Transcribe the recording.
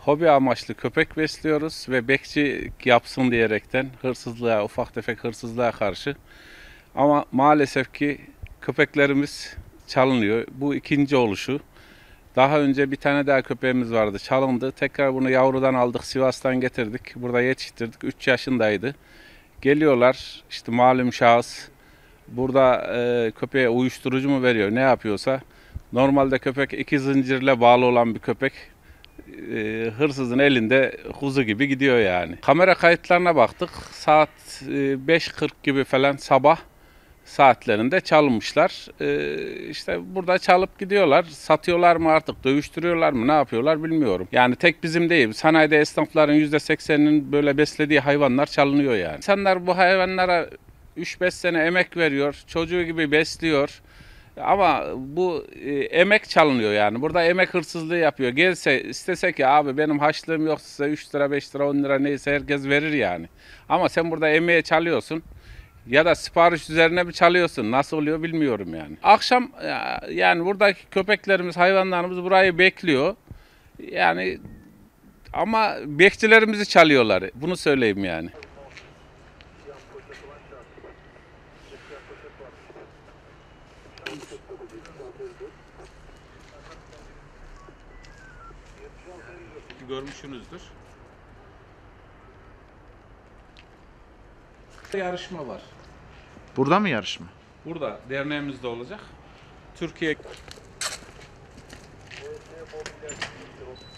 Hobi amaçlı köpek besliyoruz ve bekçi yapsın diyerekten hırsızlığa, ufak tefek hırsızlığa karşı. Ama maalesef ki köpeklerimiz çalınıyor. Bu ikinci oluşu. Daha önce bir tane daha köpeğimiz vardı, çalındı. Tekrar bunu yavrudan aldık, Sivas'tan getirdik. Burada yetiştirdik. 3 yaşındaydı. Geliyorlar, işte malum şahıs burada köpeğe uyuşturucu mu veriyor, ne yapıyorsa. Normalde köpek iki zincirle bağlı olan bir köpek. Hırsızın elinde kuzu gibi gidiyor yani. Kamera kayıtlarına baktık. Saat 5:40 gibi falan sabah saatlerinde çalmışlar. İşte burada çalıp gidiyorlar. Satıyorlar mı artık, dövüştürüyorlar mı, ne yapıyorlar bilmiyorum. Yani tek bizim değil, sanayide esnafların %80'inin böyle beslediği hayvanlar çalınıyor yani. İnsanlar bu hayvanlara 3-5 sene emek veriyor, çocuğu gibi besliyor. Ama bu emek çalınıyor yani. Burada emek hırsızlığı yapıyor. Gelse istese ki abi benim haçlığım yok size 3 lira 5 lira 10 lira neyse herkes verir yani. Ama sen burada emeğe çalıyorsun. Ya da sipariş üzerine mi çalıyorsun? Nasıl oluyor bilmiyorum yani. Akşam yani buradaki köpeklerimiz, hayvanlarımız burayı bekliyor. Yani ama bekçilerimizi çalıyorlar. Bunu söyleyeyim yani. Görmüşsünüzdür. Yarışma var. Burada mı yarışma? Burada derneğimizde olacak. Türkiye